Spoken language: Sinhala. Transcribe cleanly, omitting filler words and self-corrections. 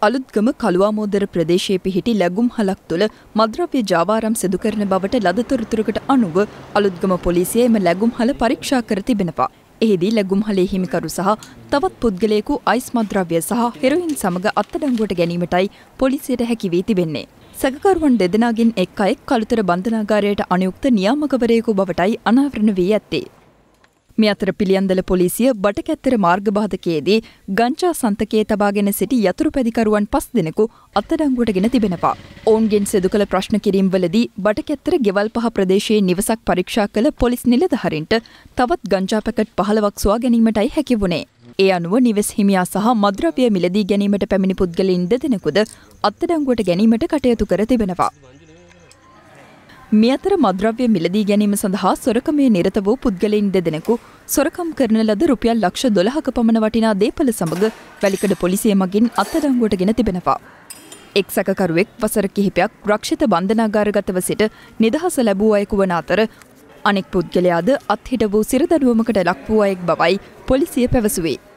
අලුත්ගම කළුවාමෝදර ප්‍රදේශයේ පිහිටි ලැබුම්හලක් තුළ මද්‍රව්‍ය ජාවාරම් සිදු කරන බවට ලද තොරතුරකට අනුව අලුත්ගම පොලිසිය එම ලැබුම්හල පරීක්ෂා කර තිබෙනවා. එහිදී ලැබුම්හලේ හිමිකරු සහ තවත් පුද්ගලයෙකු අයිස් මද්‍රව්‍ය සහ හෙරොයින් සමග අත්අඩංගුවට ගැනීමටයි පොලිසියට හැකි වී තිබෙන්නේ. සැකකරුවන් දෙදෙනාගෙන් එක් අයෙක් කළුතර බන්ධනාගාරයට අනුයුක්ත නියාමකවරයෙකු බවටයි අනාවරණ වී ඇත්තේ. මේ අතර පිළියන්දල පොලිසිය බටකැත්තර මාර්ගබාධකයේදී ගංජා සන්තකයේ තබාගෙන සිටි යතුරු පැදිකරුවන් 5 දෙනෙකු අත්අඩංගුවටගෙන තිබෙනවා. ඔවුන්ගෙන් සිදු කළ ප්‍රශ්න කිරීම්වලදී බටකැත්තර ගෙවල් පහ ප්‍රදේශයේ නිවසක් පරීක්ෂා කළ පොලිස් නිලධාරීන්ට තවත් ගංජා පැකට් 15ක් සොයා ගැනීමටයි හැකි වුණේ. ඒ අනුව නිවෙස් හිමියා සහ මද්‍රව්‍ය මිලදී ගැනීමට පැමිණි පුද්ගලයන් දෙදෙනෙකුද අත්අඩංගුවට ගැනීමට කටයුතු කර තිබෙනවා. මේ අතර මද්‍රව්‍ය මිලදී ගැනීම සඳහා සොරකමේ නිරත වූ පුද්ගලයන් දෙදෙනෙකු සොරකම් කරන ලද රුපියල් ලක්ෂ 12ක පමණ වටිනා දේපල සමග වැලිකඩ පොලිසිය මගින් අත්අඩංගුවටගෙන තිබෙනවා. එක් සැකකරුවෙක් වසර කිහිපයක් රක්ෂිත බන්ධනාගාරගතව සිට නිදහස ලැබූ අයෙකු වන අතර අනෙක් පුද්ගලයාද අත්හිට වූ සිරදඬුවමකට ලක් වූ අයෙක් බවයි පොලිසිය පැවසුවේ.